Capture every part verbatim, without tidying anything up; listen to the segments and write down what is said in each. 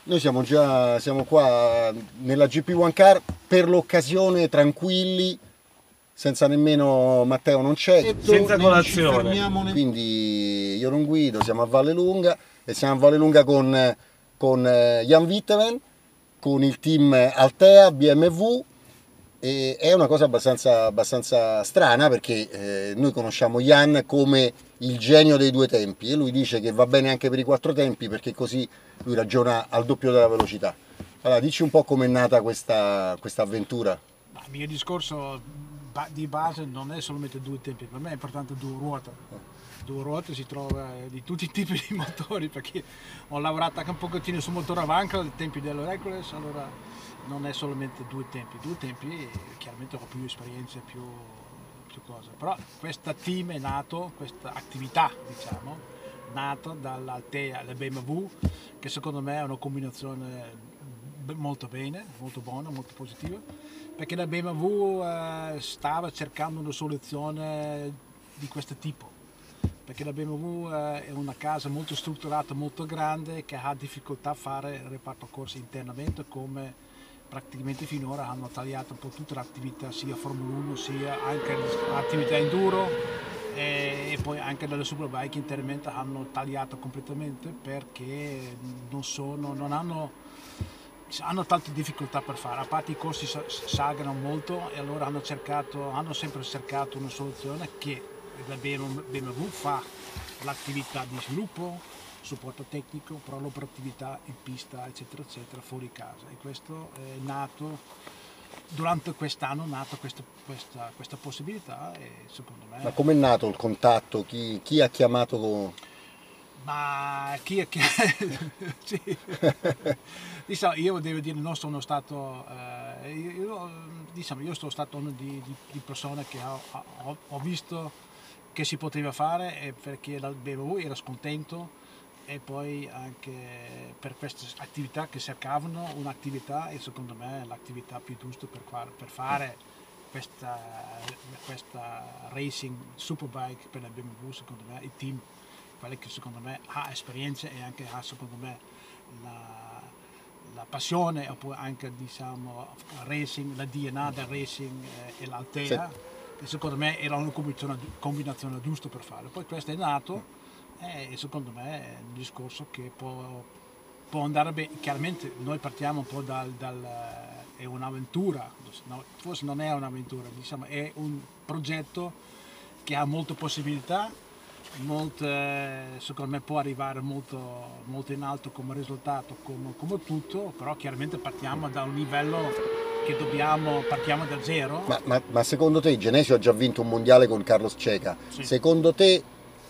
Noi siamo già siamo qua nella G P One Car per l'occasione, tranquilli, senza nemmeno Matteo non c'è. Senza colazione. Quindi io non guido, siamo a Vallelunga e siamo a Vallelunga con, con Jan Witteman, con il team Altea B M W. E è una cosa abbastanza, abbastanza strana perché eh, noi conosciamo Jan come il genio dei due tempi e lui dice che va bene anche per i quattro tempi perché così lui ragiona al doppio della velocità. Allora, dici un po' com'è nata questa, questa avventura. Il mio discorso di base non è solamente due tempi, per me è importante due ruote. Due ruote si trova di tutti i tipi di motori perché ho lavorato anche un pochettino sul motore Avanca ai tempi dell'Hercules, allora non è solamente due tempi, due tempi chiaramente ho più esperienze, più, più cose, però questa team è nato, questa attività diciamo, nata dall'Altea, la B M W, che secondo me è una combinazione molto bene, molto buona, molto positiva, perché la B M W eh, stava cercando una soluzione di questo tipo, perché la B M W eh, è una casa molto strutturata, molto grande, che ha difficoltà a fare il reparto corsi internamente, come praticamente finora hanno tagliato un po' tutta l'attività sia Formula uno sia anche l'attività enduro e, e poi anche delle superbike internamente hanno tagliato completamente perché non sono, non hanno, hanno tante difficoltà per fare, a parte i costi salgono molto e allora hanno cercato, hanno sempre cercato una soluzione che la B M W fa l'attività di sviluppo, supporto tecnico, però l'operatività in pista eccetera eccetera fuori casa, e questo è nato durante quest'anno, è nata questa, questa, questa possibilità e secondo me... Ma com'è nato il contatto? Chi, chi ha chiamato? Ma chi è che... sì. Diciamo, io devo dire non sono stato... Eh, io, diciamo, io sono stato uno di, di, di persone che ho, ho, ho visto che si poteva fare e perché la B M W era scontento e poi anche per queste attività che cercavano un'attività e secondo me l'attività più giusta per, per fare questa, questa racing superbike per la B M W, secondo me il team, quello che secondo me ha esperienze e anche ha secondo me la, la passione oppure anche diciamo racing, la D N A del racing e l'Altea, sì. Secondo me era una combinazione, combinazione giusta per fare, poi questo è nato. E secondo me è un discorso che può, può andare bene. Chiaramente noi partiamo un po' dal, dal è un'avventura, no, forse non è un'avventura, diciamo, è un progetto che ha molte possibilità, molte, secondo me può arrivare molto, molto in alto come risultato, come, come tutto, però chiaramente partiamo da un livello che dobbiamo, partiamo da zero. Ma, ma, ma secondo te Genesio ha già vinto un mondiale con Carlos Checa, sì. Secondo te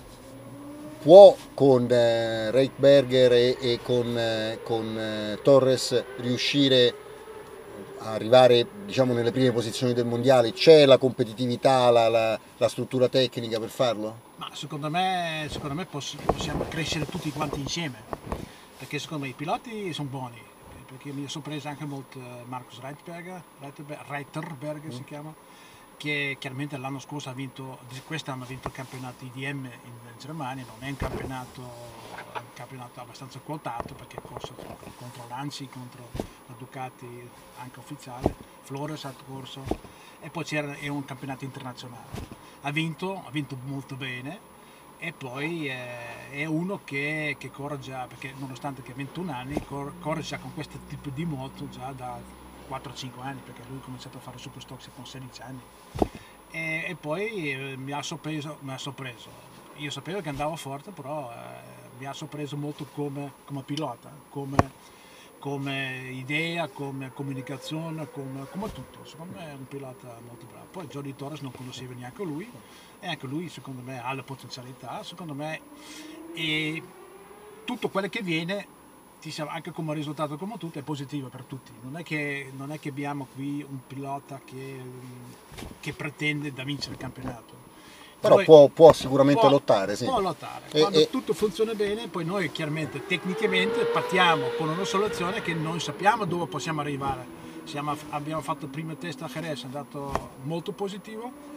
può con eh, Reitberger e, e con, eh, con eh, Torres riuscire a arrivare diciamo nelle prime posizioni del mondiale? C'è la competitività, la, la, la struttura tecnica per farlo? Ma secondo me, secondo me poss possiamo crescere tutti quanti insieme, perché secondo me i piloti sono buoni, perché mi ha sorpreso anche molto Marcus Reitberger, Reitberger, Reitberger mm. si chiama, che chiaramente l'anno scorso ha vinto, quest'anno ha vinto il campionato I D M in Germania, non è un campionato, un campionato abbastanza quotato perché ha corso contro Lanzi, contro la Ducati anche ufficiale, Flores ha corso e poi c'era è un campionato internazionale. Ha vinto, ha vinto molto bene e poi eh, è uno che, che corre già, perché nonostante che ha ventuno anni, cor corre già con questo tipo di moto già da quattro cinque anni, perché lui ha cominciato a fare Superstock con sedici anni e, e poi eh, mi ha sorpreso, mi ha sorpreso. Io sapevo che andava forte, però eh, mi ha sorpreso molto come, come pilota, come, come idea, come comunicazione, come, come tutto. Secondo me è un pilota molto bravo. Poi Jordi Torres non conosceva neanche lui e anche lui secondo me ha le potenzialità, secondo me, e tutto quello che viene anche come risultato come tutto è positivo per tutti, non è che, non è che abbiamo qui un pilota che, che pretende da vincere il campionato, però poi, può, può sicuramente può, lottare, sì. Può lottare, e, quando e... tutto funziona bene poi noi chiaramente tecnicamente partiamo con una soluzione che noi sappiamo dove possiamo arrivare. Siamo, abbiamo fatto il primo test a Jerez, è andato molto positivo,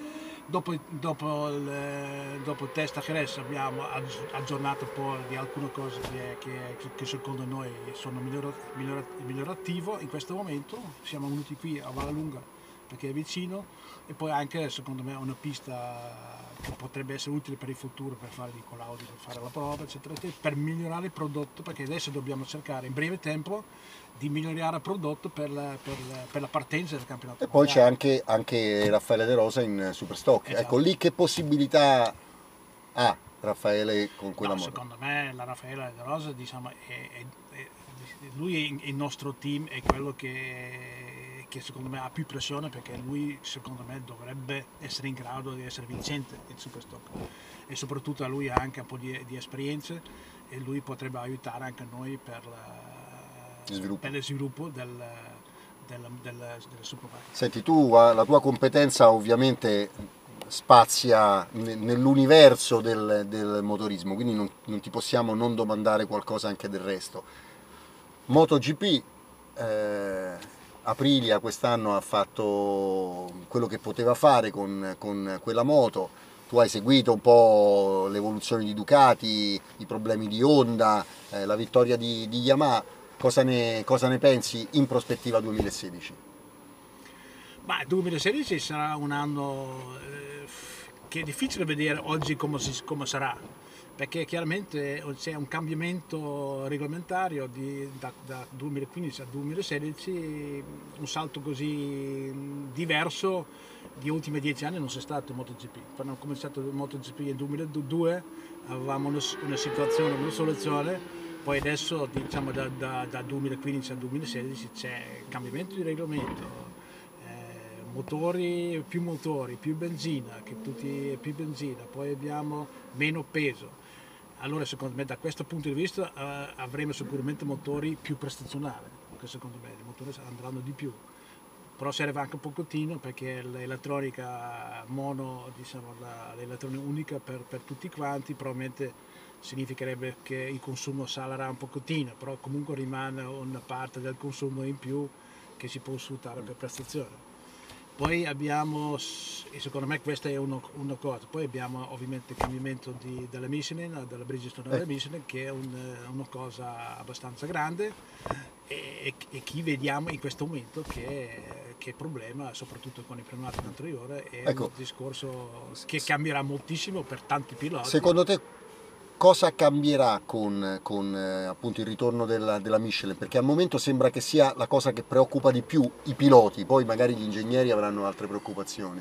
Dopo, dopo, il, dopo il test a Jerez abbiamo aggiornato un po' di alcune cose che, che, che secondo noi sono migliorat, migliorat, migliorativo in questo momento. Siamo venuti qui a Vallelunga perché è vicino e poi anche secondo me una pista che potrebbe essere utile per il futuro, per fare i collaudi, per fare la prova, eccetera, eccetera, per migliorare il prodotto, perché adesso dobbiamo cercare in breve tempo di migliorare il prodotto per la, per la, per la partenza del campionato. E poi c'è anche, anche Raffaele De Rosa in Superstock. Esatto. Ecco, lì che possibilità ha Raffaele con quella no, moto? Secondo me la Raffaele De Rosa, diciamo, è, è, è, lui il nostro team è quello che, che secondo me ha più pressione, perché lui secondo me dovrebbe essere in grado di essere vincente in Superstock, e soprattutto a lui ha anche un po' di, di esperienze e lui potrebbe aiutare anche noi per la, Sviluppo. per lo sviluppo del, del, del, del Superbike. Senti, tu la tua competenza ovviamente spazia nell'universo del, del motorismo, quindi non, non ti possiamo non domandare qualcosa anche del resto. MotoGP, eh, Aprilia quest'anno ha fatto quello che poteva fare con, con quella moto. Tu hai seguito un po' l'evoluzione di Ducati, i problemi di Honda, eh, la vittoria di, di Yamaha. Cosa ne, cosa ne pensi in prospettiva duemilasedici? Beh, duemilasedici sarà un anno eh, che è difficile vedere oggi come, si, come sarà, perché chiaramente c'è un cambiamento reglamentario di, da, da duemilaquindici a duemilasedici, un salto così diverso di ultimi dieci anni non c'è stato in MotoGP. Quando ho cominciato il MotoGP nel duemiladue avevamo una, una situazione, una soluzione. Poi adesso, diciamo, da, da, da duemilaquindici al duemilasedici c'è cambiamento di regolamento, eh, motori, più motori, più benzina, che tutti più benzina, poi abbiamo meno peso. Allora secondo me da questo punto di vista eh, avremo sicuramente motori più prestazionali, perché secondo me i motori andranno di più. Però serve anche un pochettino, perché l'elettronica mono, diciamo, l'elettronica unica per, per tutti quanti, probabilmente significherebbe che il consumo salerà un pochettino, però comunque rimane una parte del consumo in più che si può sfruttare per prestazione. Poi abbiamo, e secondo me questa è uno, una cosa, poi abbiamo ovviamente il cambiamento di, della Michelin, della Bridgestone della Michelin, che è un, una cosa abbastanza grande, e, e chi vediamo in questo momento che, che problema, soprattutto con i pneumatici anteriori, è ecco, un discorso che cambierà moltissimo per tanti piloti. Secondo te cosa cambierà con, con eh, appunto il ritorno della, della Michelin? Perché al momento sembra che sia la cosa che preoccupa di più i piloti, poi magari gli ingegneri avranno altre preoccupazioni.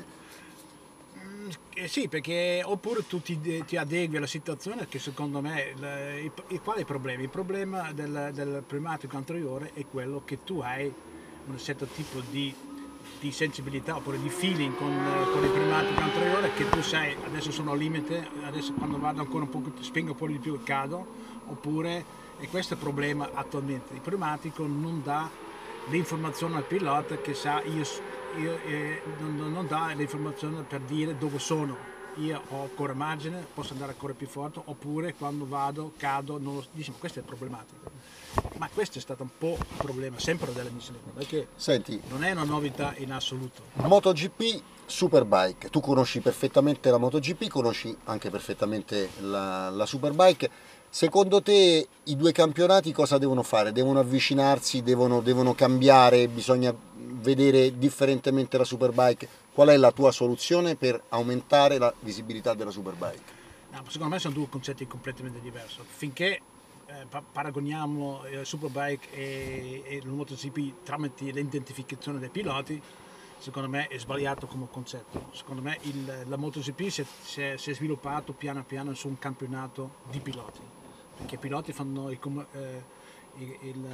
Mm, eh sì, perché oppure tu ti, ti adegui alla situazione, che secondo me, la, il, il, qual è il problema? Il problema del, del pneumatico anteriore è quello che tu hai un certo tipo di di sensibilità oppure di feeling con, con il pneumatico anteriore, che tu sai adesso sono al limite, adesso quando vado ancora un po' spingo un po' di più e cado, oppure, e questo è il problema attualmente, il pneumatico non dà l'informazione al pilota che sa, io, io eh, non, non dà l'informazione per dire dove sono, io ho ancora margine, posso andare ancora più forte, oppure quando vado cado, non lo, diciamo, questo è il problematico. Ma questo è stato un po' il problema sempre della Michelin, perché Senti, non è una novità in assoluto. MotoGP, Superbike, tu conosci perfettamente la MotoGP, conosci anche perfettamente la, la Superbike. Secondo te i due campionati cosa devono fare? Devono avvicinarsi, devono, devono cambiare, bisogna vedere differentemente la Superbike? Qual è la tua soluzione per aumentare la visibilità della Superbike? No, secondo me sono due concetti completamente diversi. Finché eh, paragoniamo il Superbike e, e il MotoGP tramite l'identificazione dei piloti, secondo me è sbagliato come concetto. Secondo me il, la MotoGP si è, si, è, si è sviluppato piano piano su un campionato di piloti, perché i piloti fanno i, eh, il, il,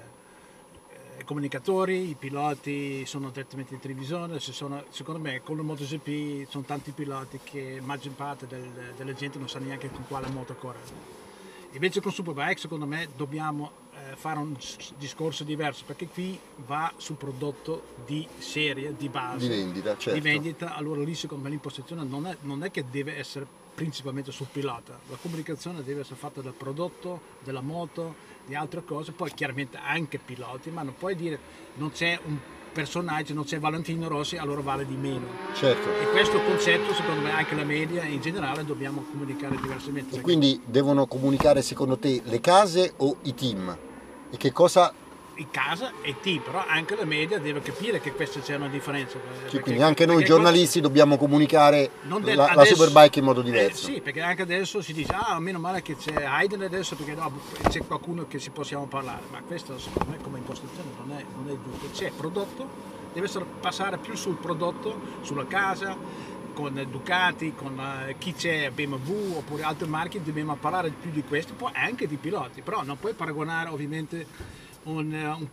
i comunicatori, i piloti sono direttamente in televisione. Sono, secondo me con il MotoGP sono tanti piloti che la maggior parte del, della gente non sa neanche con quale moto correre. Invece con Superbike secondo me dobbiamo eh, fare un discorso diverso, perché qui va sul prodotto di serie, di base, di vendita, certo. di vendita. Allora lì secondo me l'impostazione non è, non è che deve essere principalmente sul pilota, la comunicazione deve essere fatta dal prodotto, della moto, di altre cose, poi chiaramente anche piloti, ma non puoi dire non c'è un personaggio, non c'è Valentino Rossi, allora vale di meno. Certo. E questo concetto, secondo me, anche la media in generale dobbiamo comunicare diversamente. E quindi devono comunicare secondo te le case o i team? E che cosa... In casa e team, però anche la media deve capire che questa c'è una differenza. Sì, quindi anche noi giornalisti cosa... dobbiamo comunicare de... la, adesso, la Superbike in modo diverso. Eh, sì, perché anche adesso si dice, ah, meno male che c'è Hayden adesso, perché no, c'è qualcuno che ci possiamo parlare, ma questo secondo me come impostazione non è, non è giusto. C'è prodotto, deve essere, passare più sul prodotto, sulla casa, con Ducati, con uh, chi c'è B M W oppure altri marchi, dobbiamo parlare più di questo, poi anche di piloti, però non puoi paragonare ovviamente Un, un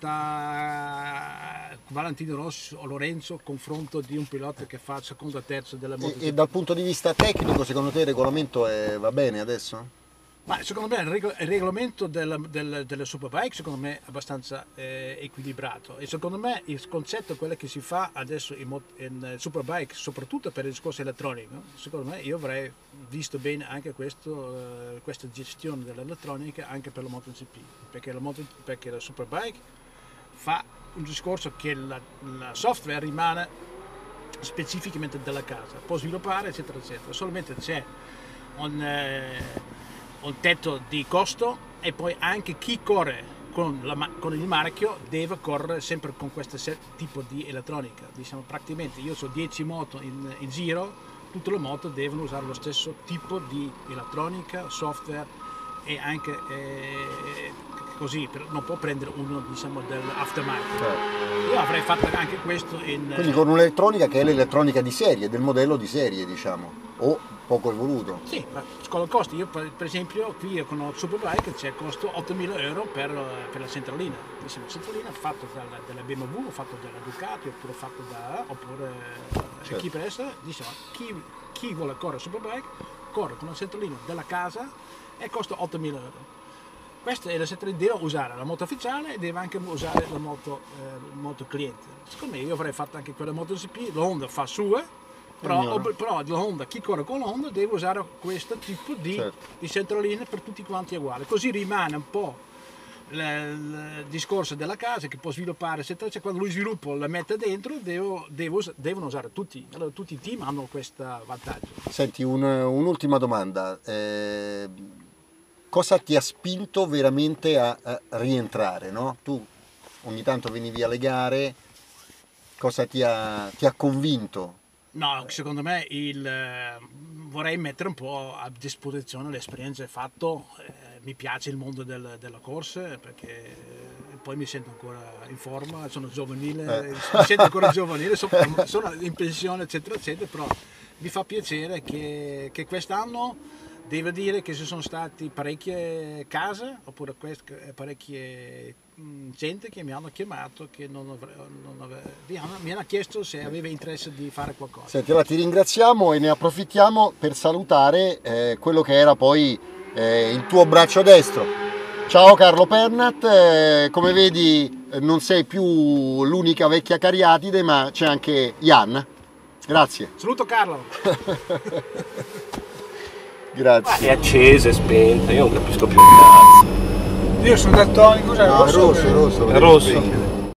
pilota Valentino Rossi o Lorenzo confronto di un pilota che fa secondo o terzo della moto. E, e dal punto di vista tecnico secondo te il regolamento è, va bene adesso? Ma secondo me il, reg il regolamento della, del, delle Superbike secondo me è abbastanza eh, equilibrato e secondo me il concetto quello che si fa adesso in, in Superbike soprattutto per il discorso elettronico, secondo me io avrei visto bene anche questo, eh, questa gestione dell'elettronica anche per la MotoGP, perché la, moto, perché la Superbike fa un discorso che la, la software rimane specificamente della casa, può sviluppare eccetera eccetera, solamente c'è un eh, un tetto di costo e poi anche chi corre con, la, con il marchio deve correre sempre con questo tipo di elettronica. Diciamo praticamente io ho dieci moto in, in giro, tutte le moto devono usare lo stesso tipo di elettronica, software e anche eh, così, non può prendere uno diciamo dell'aftermarket. Certo. Io avrei fatto anche questo in... Quindi con un'elettronica che è l'elettronica di serie, del modello di serie diciamo, o poco evoluto. Sì, ma con i costi, io per, per esempio qui con la Superbike c'è costo ottomila euro per, per la centralina. Diciamo, centralina fatta dalla, dalla B M W, fatta dalla Ducati oppure fatta da oppure certo. Chi per essere, diciamo, chi, chi vuole correre Superbike corre con la centralina della casa e costa ottomila euro. Questa è la centralina, deve usare la moto ufficiale e deve anche usare la moto, eh, moto cliente. Secondo me io avrei fatto anche quella MotoGP, la Honda fa sue. Però, però la Honda, chi corre con la Honda deve usare questo tipo di, certo. di centraline per tutti quanti uguali, così rimane un po' il, il discorso della casa che può sviluppare eccetera, cioè, quando lui sviluppa la mette dentro devo, devo, devono usare tutti, allora tutti i team hanno questo vantaggio. Senti, un, un'ultima domanda, eh, cosa ti ha spinto veramente a, a rientrare? No? Tu ogni tanto venivi alle gare, cosa ti ha, ti ha convinto? No, secondo me il, eh, vorrei mettere un po' a disposizione l'esperienza fatto, eh, mi piace il mondo del, della corsa perché eh, poi mi sento ancora in forma, sono giovanile, eh. mi sento ancora giovanile, sono, sono in pensione eccetera eccetera, però mi fa piacere che, che quest'anno devo dire che ci sono stati parecchie case oppure parecchie gente che mi hanno chiamato che non avre, non avre, mi hanno chiesto se aveva interesse di fare qualcosa. Senti, allora ti ringraziamo e ne approfittiamo per salutare eh, quello che era poi eh, il tuo braccio destro. Ciao Carlo Pernat, eh, come vedi non sei più l'unica vecchia cariatide ma c'è anche Jan. Grazie. Saluto Carlo. Grazie. È accesa, è spenta, io non capisco più un cazzo. Io sono daltonico, cos'è? No, è rosso, è rosso. È rosso.